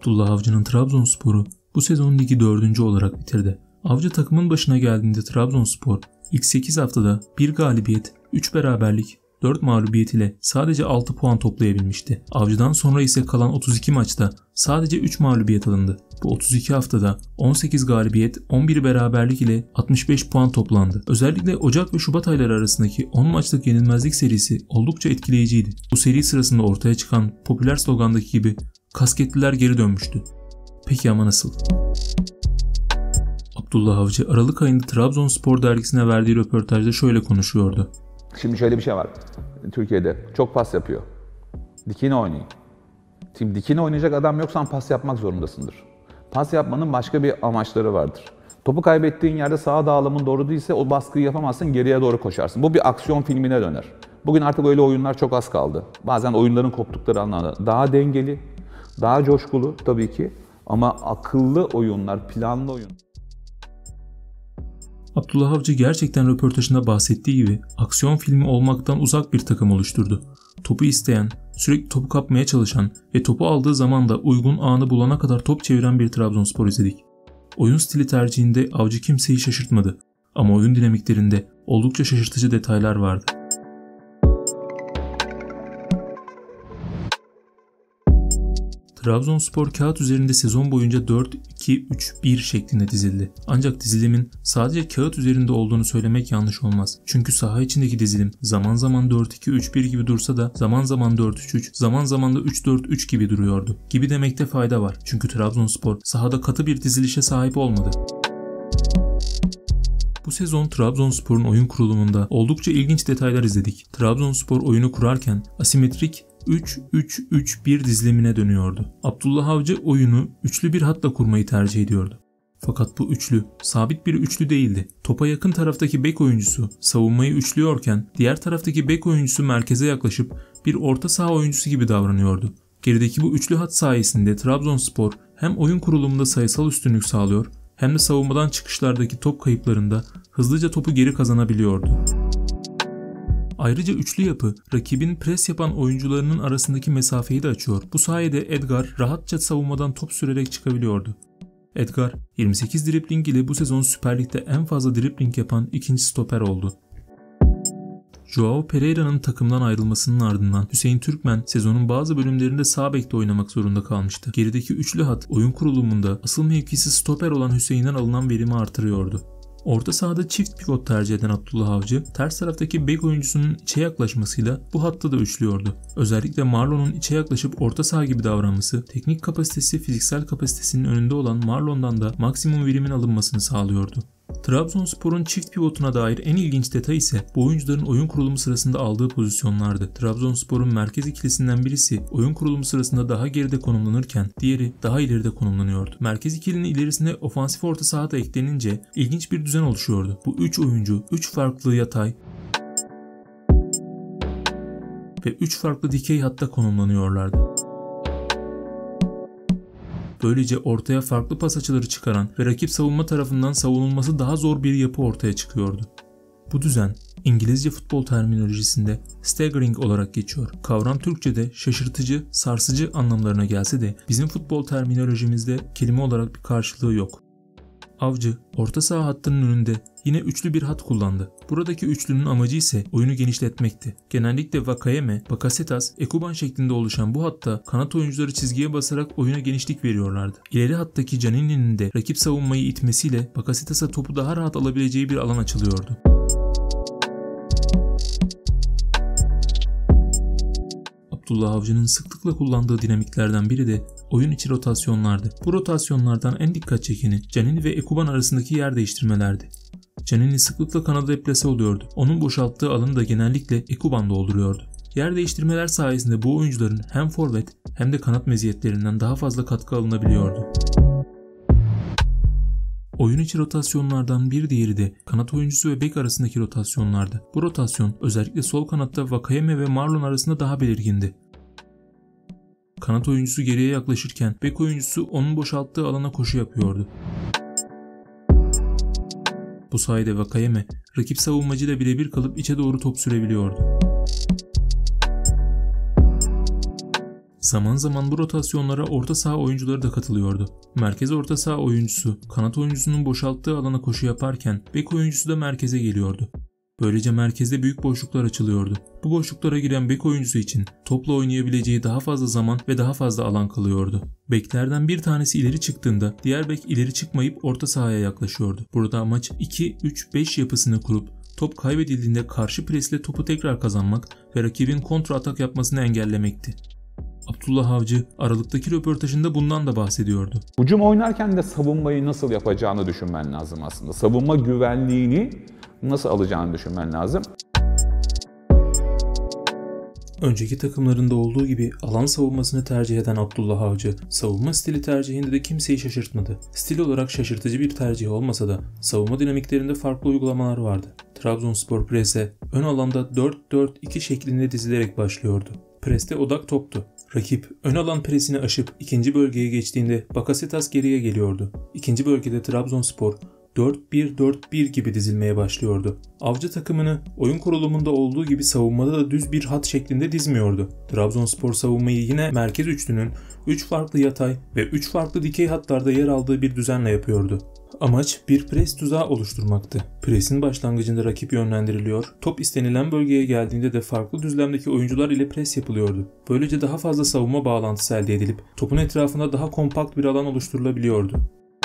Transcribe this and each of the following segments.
Abdullah Avcı'nın Trabzonspor'u bu sezon ligi 4. olarak bitirdi. Avcı takımın başına geldiğinde Trabzonspor ilk 8 haftada 1 galibiyet, 3 beraberlik, 4 mağlubiyet ile sadece 6 puan toplayabilmişti. Avcı'dan sonra ise kalan 32 maçta sadece 3 mağlubiyet alındı. Bu 32 haftada 18 galibiyet, 11 beraberlik ile 65 puan toplandı. Özellikle Ocak ve Şubat ayları arasındaki 10 maçlık yenilmezlik serisi oldukça etkileyiciydi. Bu seri sırasında ortaya çıkan popüler slogandaki gibi kasketliler geri dönmüştü. Peki ama nasıl? Abdullah Avcı Aralık ayında Trabzonspor dergisine verdiği röportajda şöyle konuşuyordu. Şimdi şöyle bir şey var. Türkiye'de çok pas yapıyor. Dikine oynayın. Şimdi dikine oynayacak adam yoksan pas yapmak zorundasındır. Pas yapmanın başka bir amaçları vardır. Topu kaybettiğin yerde sağa dağılımın doğru değilse o baskıyı yapamazsın, geriye doğru koşarsın. Bu bir aksiyon filmine döner. Bugün artık öyle oyunlar çok az kaldı. Bazen oyunların koptukları anlarda daha dengeli, daha coşkulu tabii ki ama akıllı oyunlar, planlı oyun. Abdullah Avcı gerçekten röportajında bahsettiği gibi aksiyon filmi olmaktan uzak bir takım oluşturdu. Topu isteyen, sürekli topu kapmaya çalışan ve topu aldığı zaman da uygun anı bulana kadar top çeviren bir Trabzonspor izledik. Oyun stili tercihinde Avcı kimseyi şaşırtmadı ama oyun dinamiklerinde oldukça şaşırtıcı detaylar vardı. Trabzonspor kağıt üzerinde sezon boyunca 4-2-3-1 şeklinde dizildi. Ancak dizilimin sadece kağıt üzerinde olduğunu söylemek yanlış olmaz. Çünkü saha içindeki dizilim zaman zaman 4-2-3-1 gibi dursa da zaman zaman 4-3-3, zaman zaman da 3-4-3 gibi duruyordu. Gibi demekte fayda var. Çünkü Trabzonspor sahada katı bir dizilişe sahip olmadı. Bu sezon Trabzonspor'un oyun kurulumunda oldukça ilginç detaylar izledik. Trabzonspor oyunu kurarken asimetrik 3-3-3-1 dizilimine dönüyordu. Abdullah Avcı oyunu üçlü bir hatla kurmayı tercih ediyordu. Fakat bu üçlü sabit bir üçlü değildi. Topa yakın taraftaki bek oyuncusu savunmayı üçlüyorken diğer taraftaki bek oyuncusu merkeze yaklaşıp bir orta saha oyuncusu gibi davranıyordu. Gerideki bu üçlü hat sayesinde Trabzonspor hem oyun kurulumunda sayısal üstünlük sağlıyor hem de savunmadan çıkışlardaki top kayıplarında hızlıca topu geri kazanabiliyordu. Ayrıca üçlü yapı rakibin pres yapan oyuncularının arasındaki mesafeyi de açıyor. Bu sayede Edgar rahatça savunmadan top sürerek çıkabiliyordu. Edgar 28 dribling ile bu sezon Süper Lig'de en fazla dribling yapan ikinci stoper oldu. Joao Pereira'nın takımdan ayrılmasının ardından Hüseyin Türkmen sezonun bazı bölümlerinde sağ bekte oynamak zorunda kalmıştı. Gerideki üçlü hat oyun kurulumunda asıl mevkisi stoper olan Hüseyin'den alınan verimi artırıyordu. Orta sahada çift pivot tercih eden Abdullah Avcı, ters taraftaki bek oyuncusunun içe yaklaşmasıyla bu hatta da üçlüyordu. Özellikle Marlon'un içe yaklaşıp orta saha gibi davranması, teknik kapasitesi fiziksel kapasitesinin önünde olan Marlon'dan da maksimum verimin alınmasını sağlıyordu. Trabzonspor'un çift pivotuna dair en ilginç detay ise bu oyuncuların oyun kurulumu sırasında aldığı pozisyonlardı. Trabzonspor'un merkez ikilisinden birisi oyun kurulumu sırasında daha geride konumlanırken diğeri daha ileride konumlanıyordu. Merkez ikilinin ilerisine ofansif orta saha da eklenince ilginç bir düzen oluşuyordu. Bu 3 oyuncu 3 farklı yatay ve 3 farklı dikey hatta konumlanıyorlardı. Böylece ortaya farklı pas açıları çıkaran ve rakip savunma tarafından savunulması daha zor bir yapı ortaya çıkıyordu. Bu düzen İngilizce futbol terminolojisinde staggering olarak geçiyor. Kavram Türkçe'de şaşırtıcı, sarsıcı anlamlarına gelse de bizim futbol terminolojimizde kelime olarak bir karşılığı yok. Avcı orta saha hattının önünde yine üçlü bir hat kullandı. Buradaki üçlünün amacı ise oyunu genişletmekti. Genellikle Vakayeme, Bakasetas, Ekuban şeklinde oluşan bu hatta kanat oyuncuları çizgiye basarak oyuna genişlik veriyorlardı. İleri hattaki Canini'nin de rakip savunmayı itmesiyle Bakasetas'a topu daha rahat alabileceği bir alan açılıyordu. Abdullah Avcı'nın sıklıkla kullandığı dinamiklerden biri de oyun içi rotasyonlardı. Bu rotasyonlardan en dikkat çekeni Canini ve Ekuban arasındaki yer değiştirmelerdi. Canini sıklıkla kanada deplase oluyordu. Onun boşalttığı alanı da genellikle Ekuban dolduruyordu. Yer değiştirmeler sayesinde bu oyuncuların hem forvet hem de kanat meziyetlerinden daha fazla katkı alınabiliyordu. Oyun içi rotasyonlardan bir diğeri de kanat oyuncusu ve bek arasındaki rotasyonlardı. Bu rotasyon özellikle sol kanatta Vakayeme ve Marlon arasında daha belirgindi. Kanat oyuncusu geriye yaklaşırken bek oyuncusu onun boşalttığı alana koşu yapıyordu. Bu sayede Vakayeme rakip savunmacıyla birebir kalıp içe doğru top sürebiliyordu. Zaman zaman bu rotasyonlara orta saha oyuncuları da katılıyordu. Merkez orta saha oyuncusu, kanat oyuncusunun boşalttığı alana koşu yaparken bek oyuncusu da merkeze geliyordu. Böylece merkezde büyük boşluklar açılıyordu. Bu boşluklara giren bek oyuncusu için topla oynayabileceği daha fazla zaman ve daha fazla alan kalıyordu. Beklerden bir tanesi ileri çıktığında diğer bek ileri çıkmayıp orta sahaya yaklaşıyordu. Burada amaç 2-3-5 yapısını kurup top kaybedildiğinde karşı presle topu tekrar kazanmak ve rakibin kontra atak yapmasını engellemekti. Abdullah Avcı aralıktaki röportajında bundan da bahsediyordu. Hücum oynarken de savunmayı nasıl yapacağını düşünmen lazım aslında. Savunma güvenliğini nasıl alacağını düşünmen lazım. Önceki takımlarında olduğu gibi alan savunmasını tercih eden Abdullah Avcı, savunma stili tercihinde de kimseyi şaşırtmadı. Stil olarak şaşırtıcı bir tercih olmasa da savunma dinamiklerinde farklı uygulamalar vardı. Trabzonspor prese ön alanda 4-4-2 şeklinde dizilerek başlıyordu. Preste odak toptu. Rakip ön alan presini aşıp ikinci bölgeye geçtiğinde Bakasetas geriye geliyordu. İkinci bölgede Trabzonspor 4-1-4-1 gibi dizilmeye başlıyordu. Avcı takımını oyun kurulumunda olduğu gibi savunmada da düz bir hat şeklinde dizmiyordu. Trabzonspor savunmayı yine merkez üçlünün 3 farklı yatay ve 3 farklı dikey hatlarda yer aldığı bir düzenle yapıyordu. Amaç bir pres tuzağı oluşturmaktı. Presin başlangıcında rakip yönlendiriliyor, top istenilen bölgeye geldiğinde de farklı düzlemdeki oyuncular ile pres yapılıyordu. Böylece daha fazla savunma bağlantısı elde edilip topun etrafında daha kompakt bir alan oluşturulabiliyordu.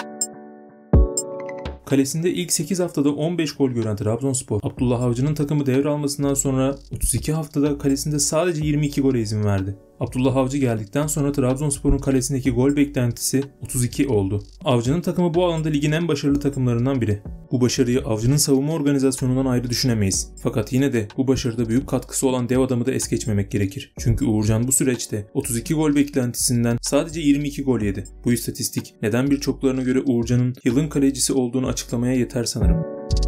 Kalesinde ilk 8 haftada 15 gol gören Trabzonspor, Abdullah Avcı'nın takımı devralmasından sonra 32 haftada kalesinde sadece 22 gole izin verdi. Abdullah Avcı geldikten sonra Trabzonspor'un kalesindeki gol beklentisi 32 oldu. Avcı'nın takımı bu alanda ligin en başarılı takımlarından biri. Bu başarıyı Avcı'nın savunma organizasyonundan ayrı düşünemeyiz. Fakat yine de bu başarıda büyük katkısı olan dev adamı da es geçmemek gerekir. Çünkü Uğurcan bu süreçte 32 gol beklentisinden sadece 22 gol yedi. Bu istatistik neden birçoklarına göre Uğurcan'ın yılın kalecisi olduğunu açıklamaya yeter sanırım.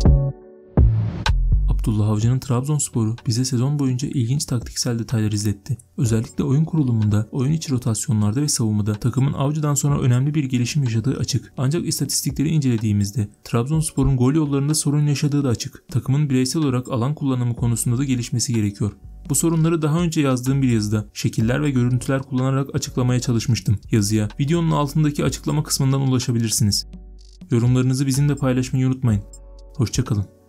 Abdullah Avcı'nın Trabzonspor'u bize sezon boyunca ilginç taktiksel detaylar izletti. Özellikle oyun kurulumunda, oyun içi rotasyonlarda ve savunmada takımın Avcı'dan sonra önemli bir gelişim yaşadığı açık. Ancak istatistikleri incelediğimizde Trabzonspor'un gol yollarında sorun yaşadığı da açık. Takımın bireysel olarak alan kullanımı konusunda da gelişmesi gerekiyor. Bu sorunları daha önce yazdığım bir yazıda şekiller ve görüntüler kullanarak açıklamaya çalışmıştım. Yazıya videonun altındaki açıklama kısmından ulaşabilirsiniz. Yorumlarınızı bizimle paylaşmayı unutmayın. Hoşça kalın.